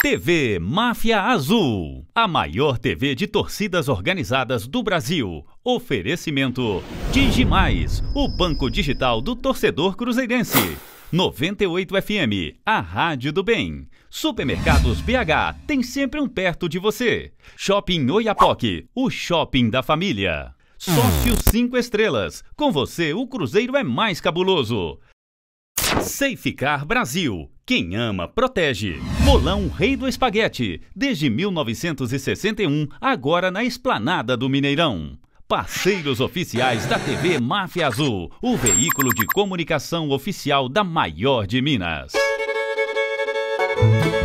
TV Máfia Azul, a maior TV de torcidas organizadas do Brasil. Oferecimento Digimais, o banco digital do torcedor cruzeirense. 98 FM, a rádio do bem. Supermercados BH, tem sempre um perto de você. Shopping Oiapoque, o shopping da família. Sócio 5 estrelas, com você o Cruzeiro é mais cabuloso. Safecar Brasil, quem ama protege. Molão Rei do Espaguete, desde 1961, agora na Esplanada do Mineirão. Parceiros oficiais da TV Máfia Azul, o veículo de comunicação oficial da maior de Minas.